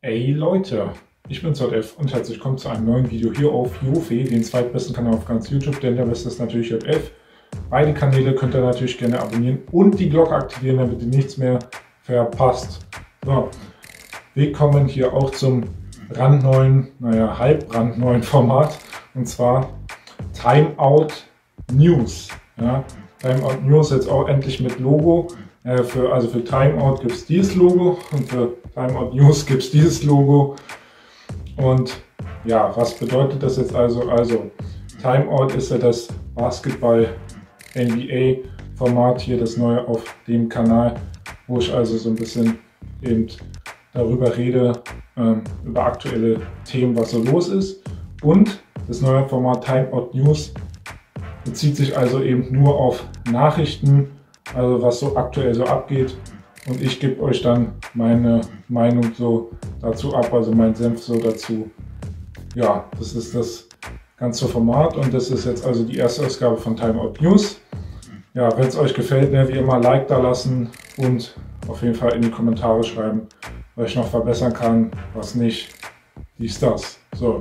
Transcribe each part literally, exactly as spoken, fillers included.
Ey Leute, ich bin J F und herzlich willkommen zu einem neuen Video hier auf Jofe, den zweitbesten Kanal auf ganz YouTube, denn der beste ist natürlich J F. Beide Kanäle könnt ihr natürlich gerne abonnieren und die Glocke aktivieren, damit ihr nichts mehr verpasst. So, wir kommen hier auch zum brandneuen, naja, halb brandneuen Format, und zwar Timeout News. Ja, Timeout News jetzt auch endlich mit Logo. Äh, für, also für Timeout gibt es dieses Logo und für Timeout News gibt es dieses Logo. Und ja, was bedeutet das jetzt also? Also Timeout ist ja das Basketball-N B A-Format hier, das neue auf dem Kanal, wo ich also so ein bisschen eben darüber rede, ähm, über aktuelle Themen, was so los ist. Und das neue Format Timeout News bezieht sich also eben nur auf Nachrichten, also was so aktuell so abgeht. Und ich gebe euch dann meine Meinung so dazu ab, also mein Senf so dazu. Ja, das ist das ganze Format und das ist jetzt also die erste Ausgabe von Timeout News. Ja, wenn es euch gefällt, ne, wie immer Like da lassen und auf jeden Fall in die Kommentare schreiben, was ich noch verbessern kann, was nicht, dies, das. So,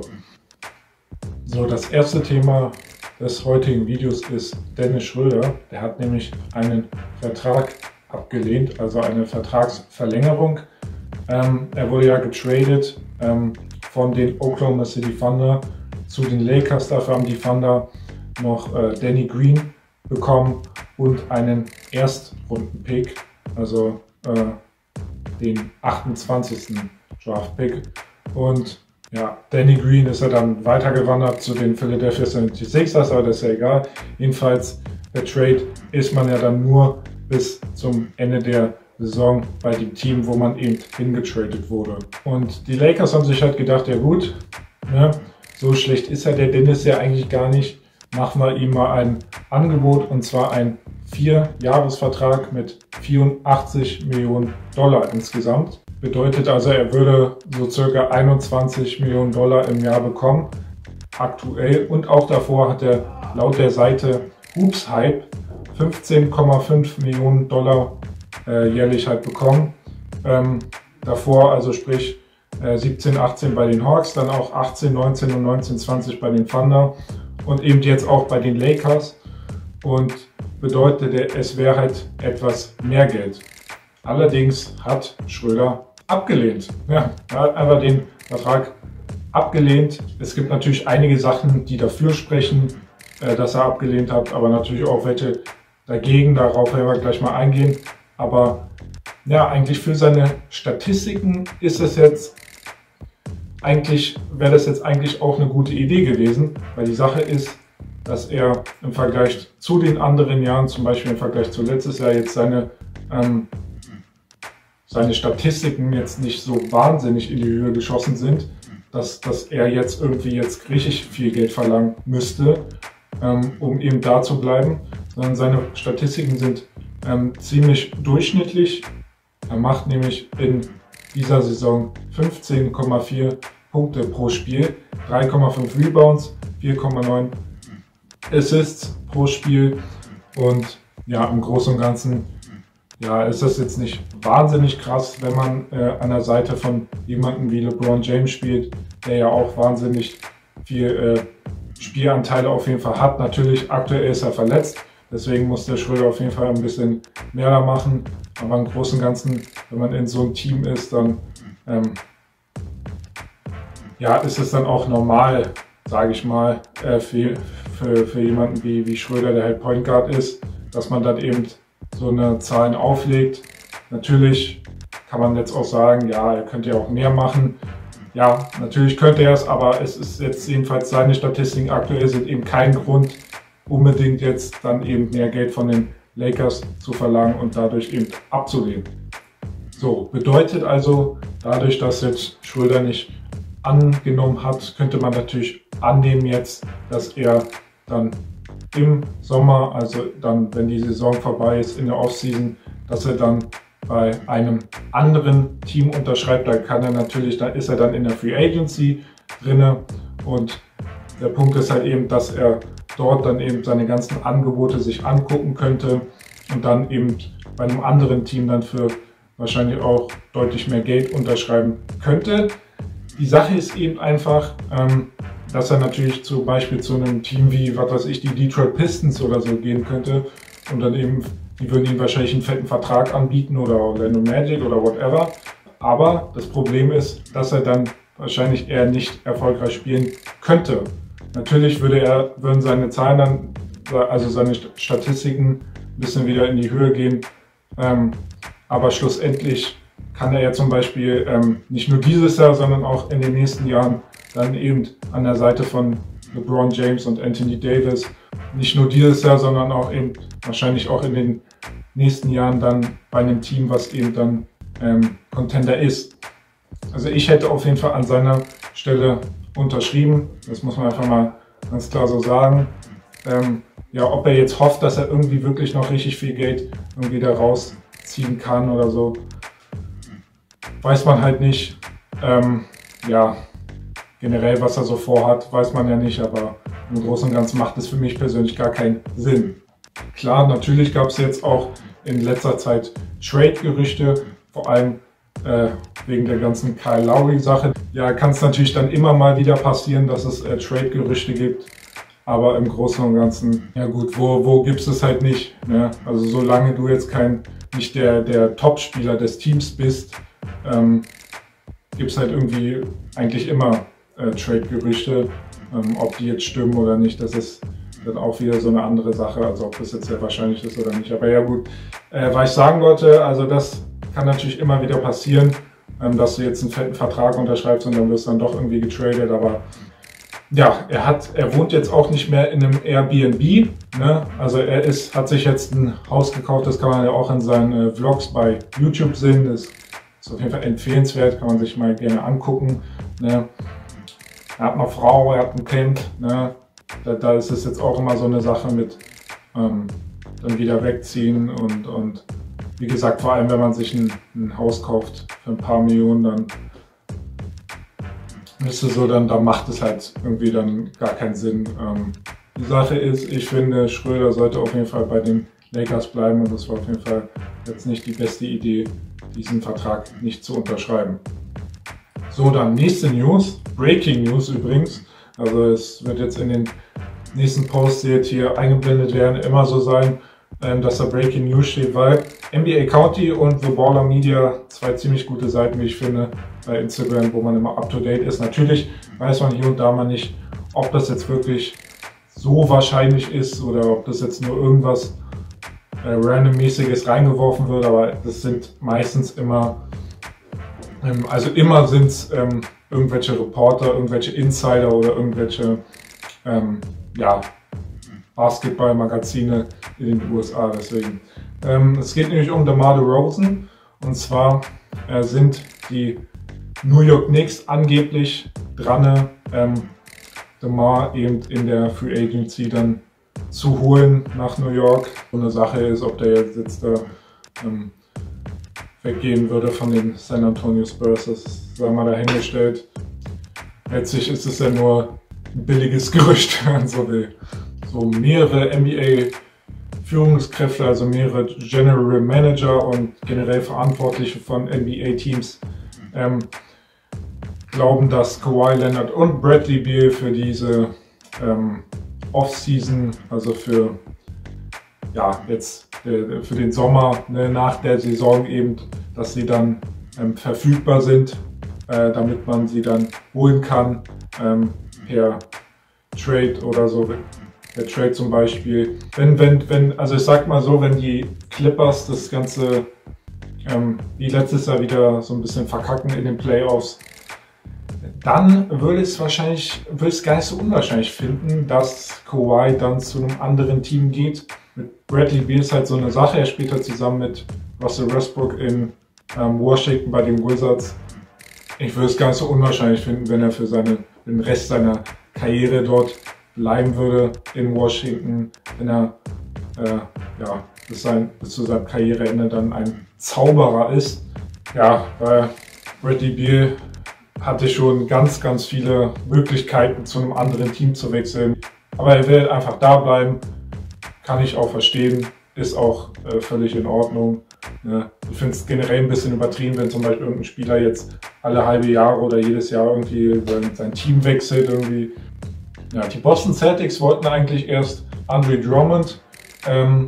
so das erste Thema des heutigen Videos ist Dennis Schröder. Der hat nämlich einen Vertrag abgelehnt, also eine Vertragsverlängerung. Ähm, er wurde ja getradet ähm, von den Oklahoma City Thunder zu den Lakers. Dafür haben die Thunder noch äh, Danny Green bekommen und einen Erstrunden-Pick, also äh, den achtundzwanzigsten Draft-Pick. Und ja, Danny Green ist ja dann weitergewandert zu den Philadelphia seventy-sixers, aber das ist ja egal. Jedenfalls, der Trade ist man ja dann nur bis zum Ende der Saison bei dem Team, wo man eben hingetradet wurde. Und die Lakers haben sich halt gedacht, ja gut, ne, so schlecht ist ja der Dennis ja eigentlich gar nicht. Machen wir ihm mal ein Angebot, und zwar ein Vier-Jahres-Vertrag mit vierundachtzig Millionen Dollar insgesamt. Bedeutet also, er würde so circa einundzwanzig Millionen Dollar im Jahr bekommen, aktuell. Und auch davor hat er laut der Seite Hoops Hype fünfzehn Komma fünf Millionen Dollar äh, jährlich halt bekommen. Ähm, davor, also sprich äh, siebzehn, achtzehn bei den Hawks, dann auch achtzehn, neunzehn und neunzehn, zwanzig bei den Thunder und eben jetzt auch bei den Lakers. Und bedeutet, es wäre halt etwas mehr Geld. Allerdings hat Schröder abgelehnt. Ja, er hat einfach den Vertrag abgelehnt. Es gibt natürlich einige Sachen, die dafür sprechen, äh, dass er abgelehnt hat, aber natürlich auch welche dagegen. Darauf werden wir gleich mal eingehen. Aber ja, eigentlich für seine Statistiken ist es jetzt eigentlich, wäre das jetzt eigentlich auch eine gute Idee gewesen, weil die Sache ist, dass er im Vergleich zu den anderen Jahren, zum Beispiel im Vergleich zu letztes Jahr, jetzt seine ähm, seine Statistiken jetzt nicht so wahnsinnig in die Höhe geschossen sind, dass, dass er jetzt irgendwie jetzt richtig viel Geld verlangen müsste, ähm, um eben da zu bleiben, sondern seine Statistiken sind ähm, ziemlich durchschnittlich. Er macht nämlich in dieser Saison fünfzehn Komma vier Punkte pro Spiel, drei Komma fünf Rebounds, vier Komma neun Assists pro Spiel und ja, im Großen und Ganzen ja, ist das jetzt nicht wahnsinnig krass, wenn man äh, an der Seite von jemandem wie LeBron James spielt, der ja auch wahnsinnig viel äh, Spielanteile auf jeden Fall hat. Natürlich, aktuell ist er verletzt, deswegen muss der Schröder auf jeden Fall ein bisschen mehr da machen. Aber im Großen und Ganzen, wenn man in so einem Team ist, dann ähm, ja, ist es dann auch normal, sage ich mal, äh, für, für, für jemanden wie, wie Schröder, der halt Point Guard ist, dass man dann eben so eine Zahlen auflegt. Natürlich kann man jetzt auch sagen, ja, er könnte ja auch mehr machen. Ja, natürlich könnte er es, aber es ist jetzt jedenfalls, seine Statistiken aktuell sind eben kein Grund, unbedingt jetzt dann eben mehr Geld von den Lakers zu verlangen und dadurch eben abzulehnen. So, bedeutet also, dadurch, dass jetzt Schröder nicht angenommen hat, könnte man natürlich annehmen jetzt, dass er dann im Sommer, also dann, wenn die Saison vorbei ist, in der Offseason, dass er dann bei einem anderen Team unterschreibt. Da kann er natürlich, da ist er dann in der Free Agency drinne, und der Punkt ist halt eben, dass er dort dann eben seine ganzen Angebote sich angucken könnte und dann eben bei einem anderen Team dann für wahrscheinlich auch deutlich mehr Geld unterschreiben könnte. Die Sache ist eben einfach, ähm, dass er natürlich zum Beispiel zu einem Team wie, was weiß ich, die Detroit Pistons oder so gehen könnte und dann eben, die würden ihm wahrscheinlich einen fetten Vertrag anbieten oder Orlando Magic oder whatever. Aber das Problem ist, dass er dann wahrscheinlich eher nicht erfolgreich spielen könnte. Natürlich würde er, würden seine Zahlen dann, also seine Statistiken ein bisschen wieder in die Höhe gehen. Ähm, aber schlussendlich kann er ja zum Beispiel ähm, nicht nur dieses Jahr, sondern auch in den nächsten Jahren dann eben an der Seite von LeBron James und Anthony Davis, nicht nur dieses Jahr, sondern auch eben wahrscheinlich auch in den nächsten Jahren dann bei einem Team, was eben dann ähm, Contender ist. Also ich hätte auf jeden Fall an seiner Stelle unterschrieben, das muss man einfach mal ganz klar so sagen. Ähm, ja, ob er jetzt hofft, dass er irgendwie wirklich noch richtig viel Geld irgendwie da rausziehen kann oder so, weiß man halt nicht. Ähm, ja, generell, was er so vorhat, weiß man ja nicht, aber im Großen und Ganzen macht es für mich persönlich gar keinen Sinn. Klar, natürlich gab es jetzt auch in letzter Zeit Trade-Gerüchte, vor allem äh, wegen der ganzen Kyle Lowry-Sache. Ja, kann es natürlich dann immer mal wieder passieren, dass es äh, Trade-Gerüchte gibt, aber im Großen und Ganzen, ja gut, wo, wo gibt es es halt nicht, ne? Also solange du jetzt kein, nicht der, der Top-Spieler des Teams bist, ähm, gibt es halt irgendwie eigentlich immer äh, Trade-Gerüchte. Ähm, ob die jetzt stimmen oder nicht, das ist dann auch wieder so eine andere Sache, also ob das jetzt sehr wahrscheinlich ist oder nicht. Aber ja gut, äh, was ich sagen wollte, also das kann natürlich immer wieder passieren, ähm, dass du jetzt einen fetten Vertrag unterschreibst und dann wirst du dann doch irgendwie getradet, aber ja, er hat, er wohnt jetzt auch nicht mehr in einem Airbnb, ne? Also er ist, hat sich jetzt ein Haus gekauft, das kann man ja auch in seinen äh, Vlogs bei YouTube sehen, das ist auf jeden Fall empfehlenswert, kann man sich mal gerne angucken, ne? Er hat eine Frau, er hat ein Kind, ne? Da, da ist es jetzt auch immer so eine Sache mit ähm, dann wieder wegziehen und, und wie gesagt, vor allem wenn man sich ein, ein Haus kauft für ein paar Millionen, dann ist es so, dann, dann macht es halt irgendwie dann gar keinen Sinn. Ähm, die Sache ist, ich finde, Schröder sollte auf jeden Fall bei den Lakers bleiben und das war auf jeden Fall jetzt nicht die beste Idee, diesen Vertrag nicht zu unterschreiben. So, dann nächste News, Breaking News übrigens, also es wird jetzt in den nächsten Posts, die jetzt hier eingeblendet werden, immer so sein, dass da Breaking News steht, weil N B A County und The Baller Media, zwei ziemlich gute Seiten, wie ich finde, bei Instagram, wo man immer up to date ist. Natürlich weiß man hier und da mal nicht, ob das jetzt wirklich so wahrscheinlich ist oder ob das jetzt nur irgendwas äh, randommäßiges reingeworfen wird, aber das sind meistens immer ähm, also immer sind es ähm, irgendwelche Reporter, irgendwelche Insider oder irgendwelche ähm, ja, Basketballmagazine in den U S A. Deswegen. Ähm, es geht nämlich um DeMar DeRozan, und zwar äh, sind die New York Knicks angeblich dran, ähm, DeMar eben in der Free Agency dann zu holen nach New York. So eine Sache ist, ob der jetzt, jetzt da ähm, weggehen würde von den San Antonio Spurs, das sei mal dahingestellt. Letztlich ist es ja nur ein billiges Gerücht, wenn man so will. So mehrere N B A-Führungskräfte, also mehrere General Manager und generell Verantwortliche von N B A-Teams ähm, glauben, dass Kawhi Leonard und Bradley Beal für diese ähm, Off-Season, also für ja, jetzt äh, für den Sommer, ne, nach der Saison eben, dass sie dann ähm, verfügbar sind, äh, damit man sie dann holen kann ähm, per Trade oder so. Der Trade zum Beispiel, wenn, wenn, wenn, also ich sag mal so, wenn die Clippers das Ganze ähm, wie letztes Jahr wieder so ein bisschen verkacken in den Playoffs, dann würde es wahrscheinlich, würde es gar nicht so unwahrscheinlich finden, dass Kawhi dann zu einem anderen Team geht. Mit Bradley Beal ist halt so eine Sache, er spielt halt zusammen mit Russell Westbrook in ähm, Washington bei den Wizards. Ich würde es gar nicht so unwahrscheinlich finden, wenn er für seine, den Rest seiner Karriere dort bleiben würde in Washington, wenn er äh, ja, bis, sein, bis zu seinem Karriereende dann ein Zauberer ist. Ja, weil Bradley Beal hatte schon ganz, ganz viele Möglichkeiten, zu einem anderen Team zu wechseln. Aber er will einfach da bleiben, kann ich auch verstehen, ist auch äh, völlig in Ordnung. Ne? Ich finde es generell ein bisschen übertrieben, wenn zum Beispiel irgendein Spieler jetzt alle halbe Jahre oder jedes Jahr irgendwie sein, sein Team wechselt. Irgendwie. Ja, die Boston Celtics wollten eigentlich erst Andre Drummond ähm,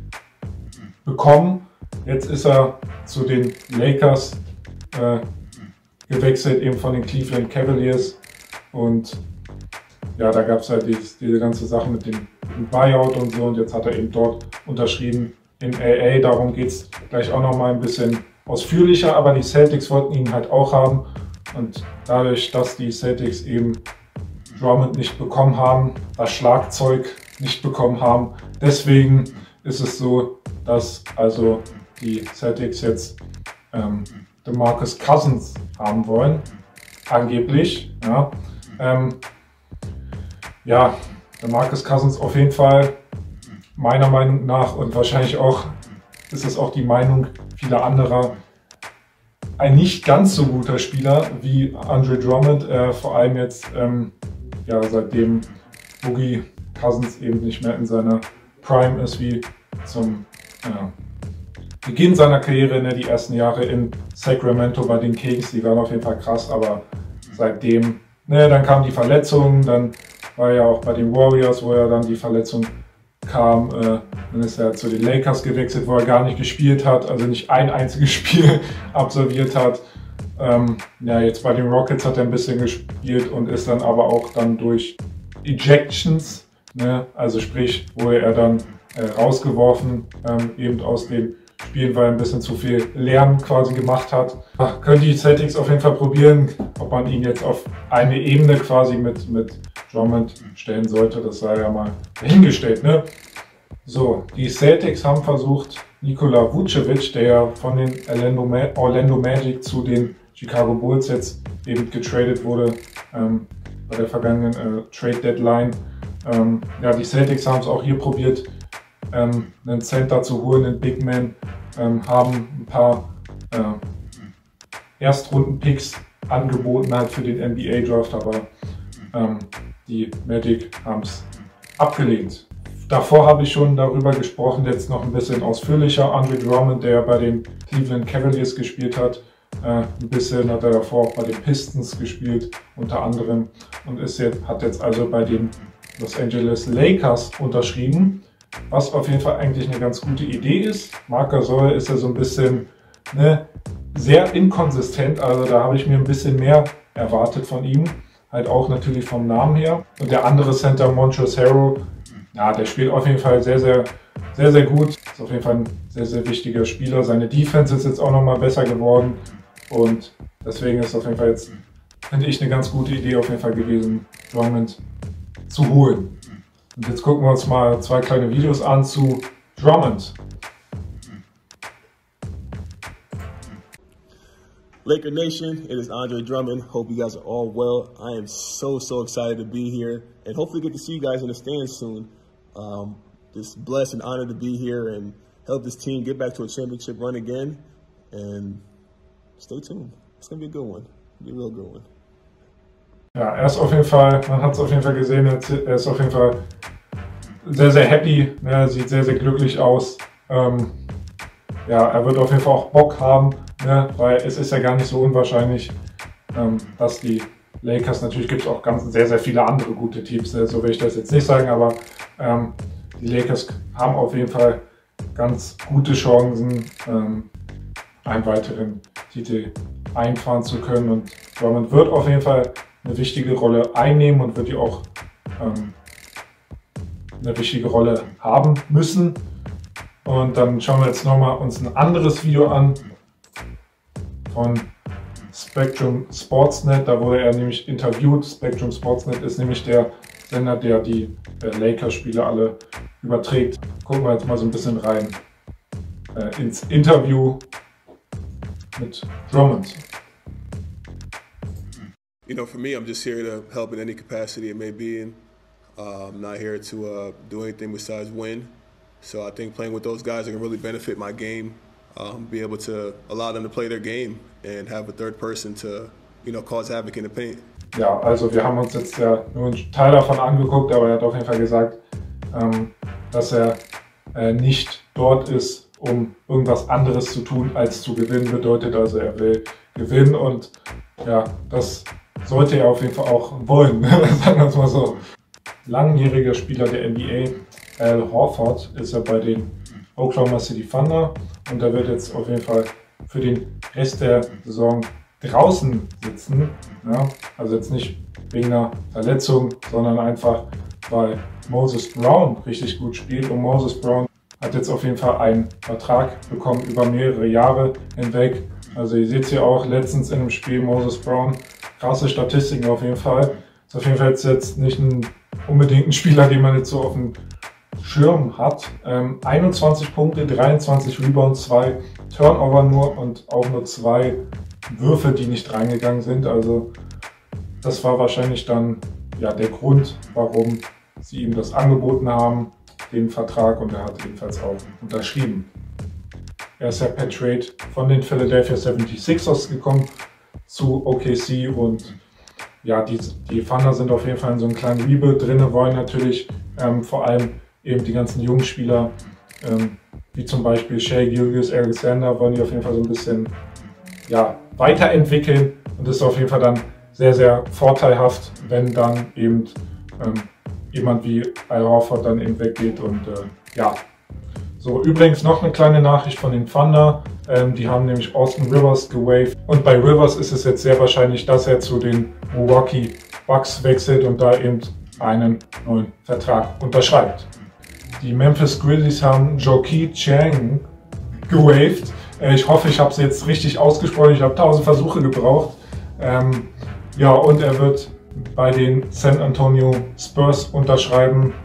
bekommen. Jetzt ist er zu den Lakers äh, gewechselt, eben von den Cleveland Cavaliers. Und ja, da gab es halt dieses, diese ganze Sache mit dem, mit dem Buyout und so. Und jetzt hat er eben dort unterschrieben in L A. Darum geht es gleich auch noch mal ein bisschen ausführlicher. Aber die Celtics wollten ihn halt auch haben. Und dadurch, dass die Celtics eben Drummond nicht bekommen haben, das Schlagzeug nicht bekommen haben, deswegen ist es so, dass also die Celtics jetzt ähm, DeMarcus Cousins haben wollen, angeblich. Ja, ähm, ja, DeMarcus Cousins auf jeden Fall meiner Meinung nach und wahrscheinlich auch ist es auch die Meinung vieler anderer, ein nicht ganz so guter Spieler wie Andre Drummond, äh, vor allem jetzt ähm, ja, seitdem Boogie Cousins eben nicht mehr in seiner Prime ist wie zum äh, Beginn seiner Karriere, ne, die ersten Jahre in Sacramento bei den Kings, die waren auf jeden Fall krass, aber seitdem, ne, dann kam die Verletzung, dann war er auch bei den Warriors, wo er dann die Verletzung kam, äh, dann ist er zu den Lakers gewechselt, wo er gar nicht gespielt hat, also nicht ein einziges Spiel absolviert hat. Ähm, ja, jetzt bei den Rockets hat er ein bisschen gespielt und ist dann aber auch dann durch Ejections, ne, also sprich, wo er dann äh, rausgeworfen, ähm, eben aus den Spielen, weil er ein bisschen zu viel Lärm quasi gemacht hat. Ach, können die Celtics auf jeden Fall probieren, ob man ihn jetzt auf eine Ebene quasi mit, mit Drummond stellen sollte, das sei ja mal dahingestellt, ne? So, die Celtics haben versucht, Nikola Vucevic, der ja von den Orlando, Ma Orlando Magic zu den Chicago Bulls jetzt eben getradet wurde, ähm, bei der vergangenen äh, Trade Deadline. Ähm, ja, die Celtics haben es auch hier probiert, ähm, einen Center zu holen, einen Big Man, ähm, haben ein paar äh, Erstrunden-Picks angeboten halt für den N B A-Draft, aber ähm, die Magic haben es abgelehnt. Davor habe ich schon darüber gesprochen, jetzt noch ein bisschen ausführlicher. Andre Drummond, der bei den Cleveland Cavaliers gespielt hat, äh, ein bisschen hat er davor auch bei den Pistons gespielt, unter anderem, und ist jetzt, hat jetzt also bei den Los Angeles Lakers unterschrieben, was auf jeden Fall eigentlich eine ganz gute Idee ist. Marc Gasol ist ja so ein bisschen ne, sehr inkonsistent, also da habe ich mir ein bisschen mehr erwartet von ihm, halt auch natürlich vom Namen her. Und der andere Center, Montrezl Harrell, ja, der spielt auf jeden Fall sehr, sehr, sehr, sehr gut. Ist auf jeden Fall ein sehr, sehr wichtiger Spieler. Seine Defense ist jetzt auch nochmal besser geworden. Und deswegen ist auf jeden Fall jetzt, finde ich, eine ganz gute Idee auf jeden Fall gewesen, Drummond zu holen. Und jetzt gucken wir uns mal zwei kleine Videos an zu Drummond. Laker Nation, it is Andre Drummond. Hope you guys are all well. I am so, so excited to be here and hopefully get to see you guys in the stands soon. Um, just blessed and honored to be here and help this team get back to a championship run again. And stay tuned. It's going to be a good one. It'll be a real good one. Ja, er ist auf jeden Fall, man hat es auf jeden Fall gesehen, er ist auf jeden Fall sehr, sehr happy. Er sieht sehr, sehr glücklich aus. Ähm, ja, er wird auf jeden Fall auch Bock haben. Ne, weil es ist ja gar nicht so unwahrscheinlich, ähm, dass die Lakers, natürlich gibt es auch ganz sehr, sehr viele andere gute Teams, ne, so will ich das jetzt nicht sagen, aber ähm, die Lakers haben auf jeden Fall ganz gute Chancen, ähm, einen weiteren Titel einfahren zu können, und Drummond wird auf jeden Fall eine wichtige Rolle einnehmen und wird die auch ähm, eine wichtige Rolle haben müssen. Und dann schauen wir jetzt nochmal uns ein anderes Video an von Spectrum Sportsnet, da wurde er nämlich interviewt. Spectrum Sportsnet ist nämlich der Sender, der die äh, Lakers-Spiele alle überträgt. Gucken wir jetzt mal so ein bisschen rein äh, ins Interview mit Drummond. You know, for me, I'm just here to help in any capacity it may be in. Uh, I'm not here to uh, do anything besides win. So I think playing with those guys are going to really benefit my game. Um, be able to allow them to play their game and have a third person to, you know, cause havoc in the paint. Ja, also wir haben uns jetzt ja nur einen Teil davon angeguckt, aber er hat auf jeden Fall gesagt, ähm, dass er äh, nicht dort ist, um irgendwas anderes zu tun, als zu gewinnen bedeutet. Also er will gewinnen und ja, das sollte er auf jeden Fall auch wollen, sagen wir es mal so. Langjähriger Spieler der N B A, Al Horford, ist er bei den Oklahoma City Thunder und er wird jetzt auf jeden Fall für den Rest der Saison draußen sitzen. Ja? Also jetzt nicht wegen einer Verletzung, sondern einfach, weil Moses Brown richtig gut spielt. Und Moses Brown hat jetzt auf jeden Fall einen Vertrag bekommen über mehrere Jahre hinweg. Also ihr seht es hier auch letztens in dem Spiel Moses Brown. Krasse Statistiken auf jeden Fall. Ist auf jeden Fall jetzt nicht ein, unbedingt ein Spieler, den man jetzt so auf dem Schirm hat. Ähm, einundzwanzig Punkte, dreiundzwanzig Rebounds, zwei Turnover nur und auch nur zwei Würfe, die nicht reingegangen sind. Also das war wahrscheinlich dann ja der Grund, warum sie ihm das angeboten haben, den Vertrag, und er hat ebenfalls auch unterschrieben. Er ist ja per Trade von den Philadelphia seventy-sixers gekommen zu O K C und ja, die, die Thunder sind auf jeden Fall in so einem kleinen Rebuild drin, wollen natürlich ähm, vor allem eben die ganzen jungen Spieler, ähm, wie zum Beispiel Shai Gilgeous-Alexander, wollen die auf jeden Fall so ein bisschen ja, weiterentwickeln und das ist auf jeden Fall dann sehr, sehr vorteilhaft, wenn dann eben ähm, jemand wie Al Horford dann eben weggeht und äh, ja. So, übrigens noch eine kleine Nachricht von den Thunder. Ähm, die haben nämlich Austin Rivers gewaved. Und bei Rivers ist es jetzt sehr wahrscheinlich, dass er zu den Milwaukee Bucks wechselt und da eben einen neuen Vertrag unterschreibt. Die Memphis Grizzlies haben Joaquin Chang gewaved. Äh, ich hoffe, ich habe es jetzt richtig ausgesprochen. Ich habe tausend Versuche gebraucht. Ähm, ja, und er wird bei den San Antonio Spurs unterschreiben.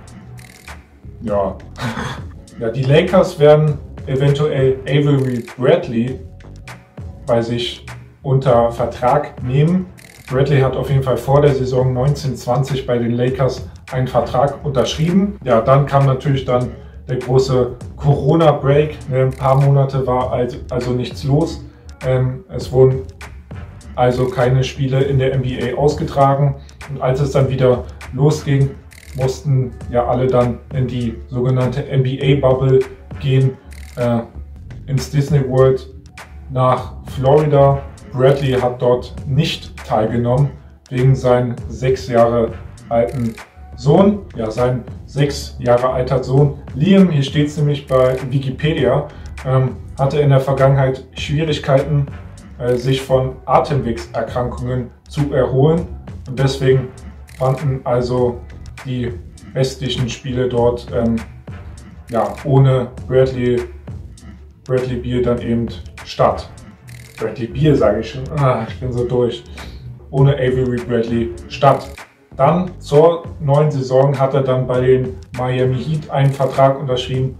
Ja. Ja, die Lakers werden eventuell Avery Bradley bei sich unter Vertrag nehmen. Bradley hat auf jeden Fall vor der Saison neunzehn zwanzig bei den Lakers einen Vertrag unterschrieben. Ja, dann kam natürlich dann der große Corona-Break. Ein paar Monate war also nichts los. Es wurden also keine Spiele in der N B A ausgetragen. Und als es dann wieder losging, mussten ja alle dann in die sogenannte N B A-Bubble gehen, äh, ins Disney World nach Florida. Bradley hat dort nicht teilgenommen, wegen seinem sechs Jahre alten Sohn. Ja, sein sechs Jahre alter Sohn Liam, hier steht es nämlich bei Wikipedia, ähm, hatte in der Vergangenheit Schwierigkeiten, äh, sich von Atemwegserkrankungen zu erholen. Und deswegen fanden also die restlichen Spiele dort ähm, ja, ohne Bradley, Bradley Beal dann eben statt. Bradley Beal sage ich schon, ah, ich bin so durch. Ohne Avery Bradley statt. Dann zur neuen Saison hat er dann bei den Miami Heat einen Vertrag unterschrieben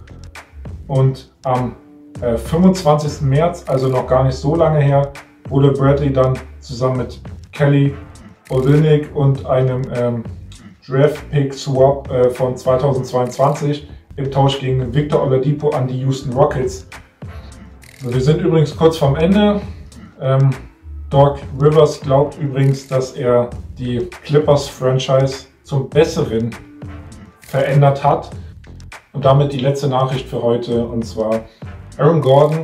und am äh, fünfundzwanzigsten März, also noch gar nicht so lange her, wurde Bradley dann zusammen mit Kelly Olynyk und einem ähm, Draft-Pick-Swap äh, von zweitausendzweiundzwanzig im Tausch gegen Victor Oladipo an die Houston Rockets. Also wir sind übrigens kurz vorm Ende. Ähm, Doc Rivers glaubt übrigens, dass er die Clippers-Franchise zum Besseren verändert hat. Und damit die letzte Nachricht für heute, und zwar Aaron Gordon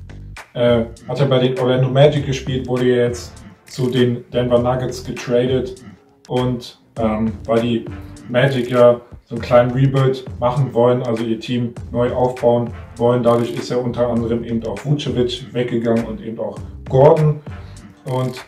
äh, hat ja bei den Orlando Magic gespielt, wurde jetzt zu den Denver Nuggets getradet und ähm, weil die Magic ja so einen kleinen Rebuild machen wollen, also ihr Team neu aufbauen wollen. Dadurch ist ja unter anderem eben auch Vucevic weggegangen und eben auch Gordon. Und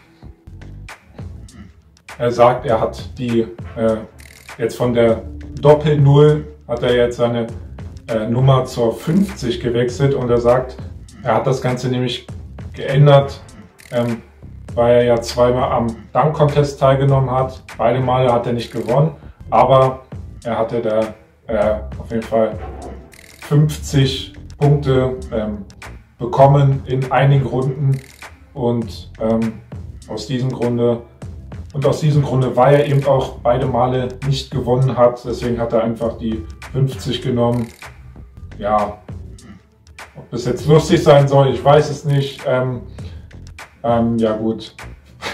er sagt, er hat die äh, jetzt von der Doppel-Null hat er jetzt seine äh, Nummer zur fünfzig gewechselt und er sagt, er hat das Ganze nämlich geändert, ähm, weil er ja zweimal am Dunk-Contest teilgenommen hat. Beide Male hat er nicht gewonnen, aber er hatte da äh, auf jeden Fall fünfzig Punkte ähm, bekommen in einigen Runden und ähm, aus diesem Grunde und aus diesem Grunde, weil er eben auch beide Male nicht gewonnen hat, deswegen hat er einfach die fünfzig genommen. Ja, ob das jetzt lustig sein soll, ich weiß es nicht. Ähm, ähm, ja gut,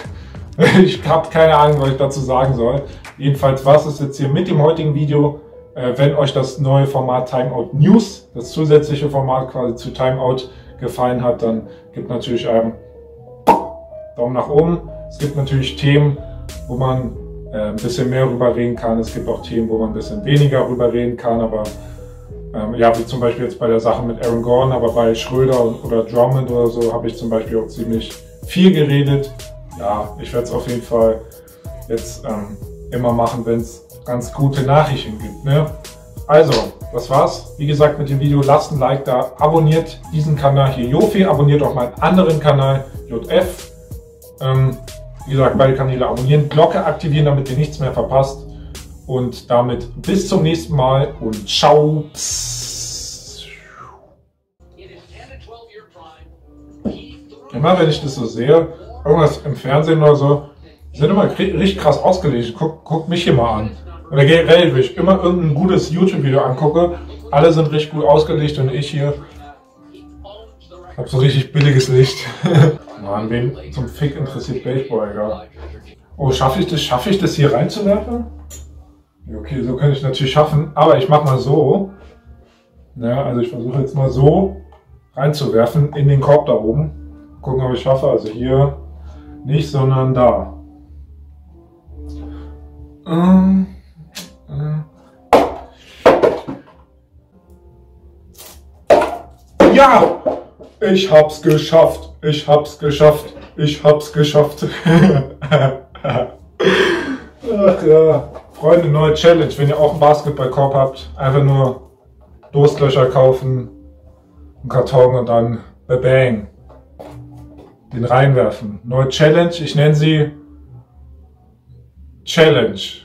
ich habe keine Ahnung, was ich dazu sagen soll. Jedenfalls war es jetzt hier mit dem heutigen Video. Äh, wenn euch das neue Format Timeout News, das zusätzliche Format quasi zu Timeout gefallen hat, dann gebt natürlich einen Daumen nach oben. Es gibt natürlich Themen, wo man äh, ein bisschen mehr rüber reden kann. Es gibt auch Themen, wo man ein bisschen weniger rüber reden kann, aber ähm, ja, wie zum Beispiel jetzt bei der Sache mit Aaron Gordon, aber bei Schröder oder Drummond oder so habe ich zum Beispiel auch ziemlich viel geredet. Ja, ich werde es auf jeden Fall jetzt ähm, immer machen, wenn es ganz gute Nachrichten gibt. Ne? Also, das war's. Wie gesagt, mit dem Video lasst ein Like da, abonniert diesen Kanal hier Jofi, abonniert auch meinen anderen Kanal J F. Ähm, wie gesagt, beide Kanäle abonnieren, Glocke aktivieren, damit ihr nichts mehr verpasst. Und damit bis zum nächsten Mal und ciao. Immer wenn ich das so sehe, irgendwas im Fernsehen oder so, sind immer richtig krass ausgelegt. Guck, guck mich hier mal an. Oder generell, wenn ich immer irgendein gutes YouTube-Video angucke, alle sind richtig gut ausgelegt und ich hier habe so richtig billiges Licht. Mann, wen zum Fick interessiert Baseball, egal. Oh, schaffe ich das, schaffe ich das hier reinzuwerfen? Okay, so kann ich natürlich schaffen, aber ich mache mal so. Ja, also ich versuche jetzt mal so reinzuwerfen in den Korb da oben. Gucken, ob ich schaffe. Also hier nicht, sondern da. Ähm, äh. Ja! Ich hab's geschafft. Ich hab's geschafft. Ich hab's geschafft. Ach ja. Freunde, neue Challenge. Wenn ihr auch einen Basketballkorb habt, einfach nur Durstlöcher kaufen, einen Karton und dann bang. Den reinwerfen. Neue Challenge. Ich nenne sie Challenge.